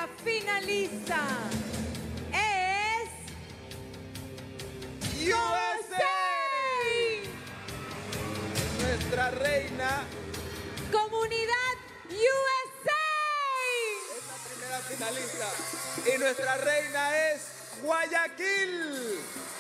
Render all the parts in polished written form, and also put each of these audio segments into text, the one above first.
primera finalista es... USA. Nuestra reina. Comunidad USA. Es la primera finalista. Y nuestra reina es Guayaquil.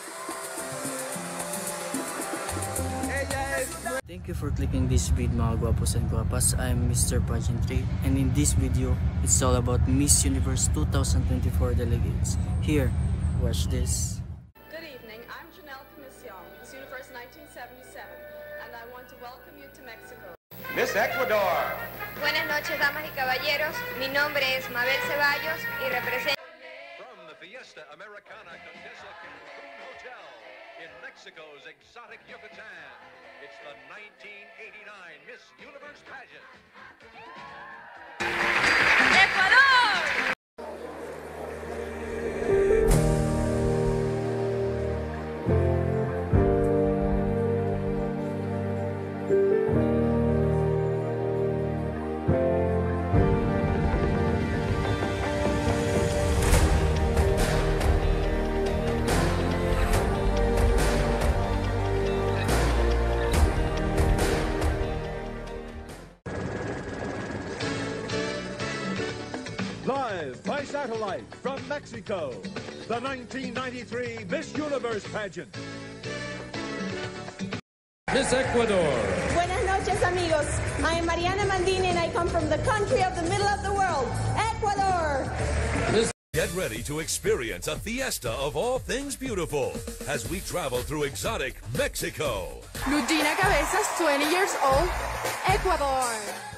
Ella es... Thank you for clicking this video, mga guapos and guapas. I am Mr. Pageantry, and in this video, it's all about Miss Universe 2024 delegates. Here, watch this. Good evening, I'm Janelle Comisión, Miss Universe 1977, and I want to welcome you to Mexico. Miss Ecuador. Buenas noches, damas y caballeros. Mi nombre es Mabel Ceballos y represento... From the Fiesta Americana Condesa Cancun Hotel in Mexico's exotic Yucatan, it's the 1989 Miss Universe pageant. ¡Ecuador! Live by satellite from Mexico, the 1993 Miss Universe pageant. Miss Ecuador. Buenas noches, amigos. I am Mariana Mandini and I come from the country of the middle of the world, Ecuador. Get ready to experience a fiesta of all things beautiful as we travel through exotic Mexico. Lugina Cabezas, 20 years old, Ecuador.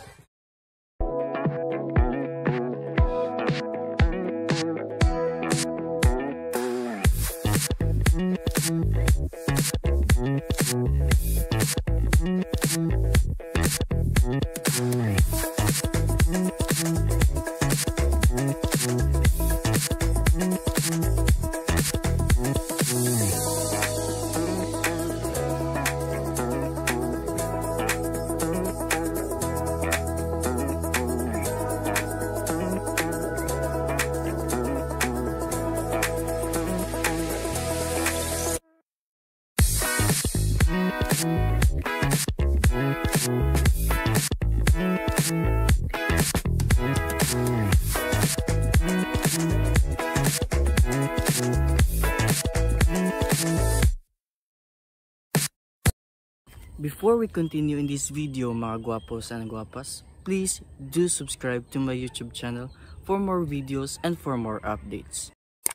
Before we continue in this video, mga guapos and guapas, please do subscribe to my YouTube channel for more videos and for more updates.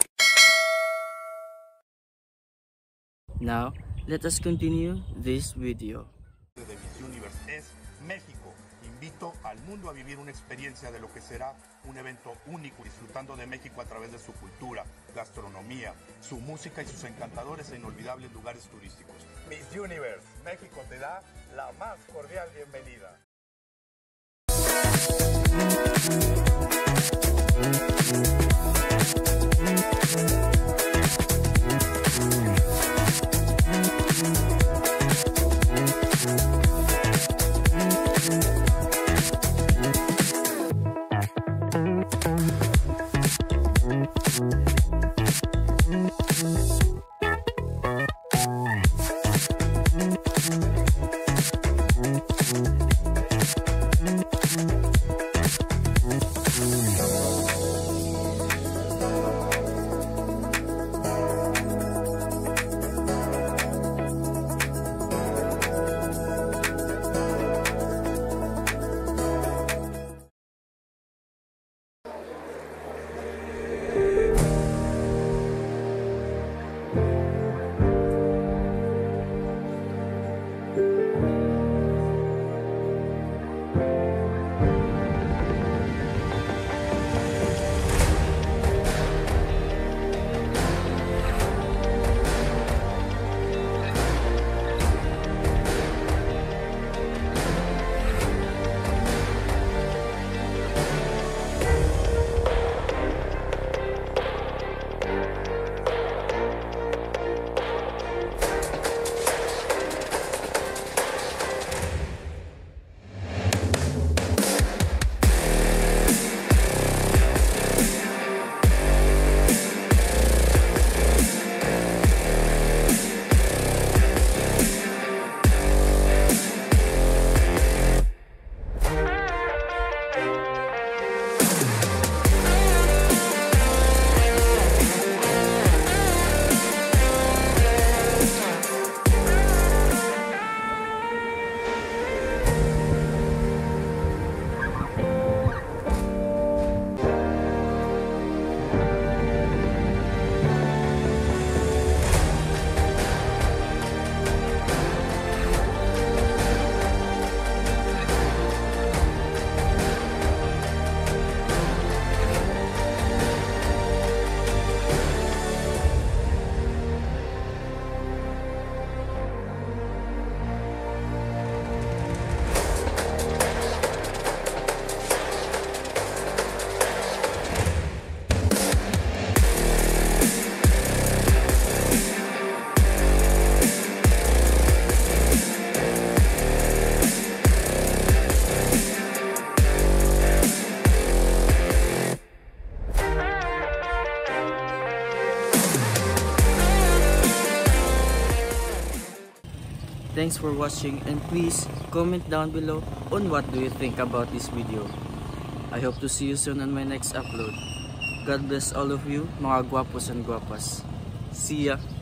Now, let us continue this video. De Miss Universe es México. Invito al mundo a vivir una experiencia de lo que será un evento único, disfrutando de México a través de su cultura, gastronomía, su música y sus encantadores e inolvidables lugares turísticos. Miss Universe, México te da la más cordial bienvenida. Thanks for watching, and please comment down below on what do you think about this video. I hope to see you soon on my next upload. God bless all of you, mga guwapos and guwapas. See ya!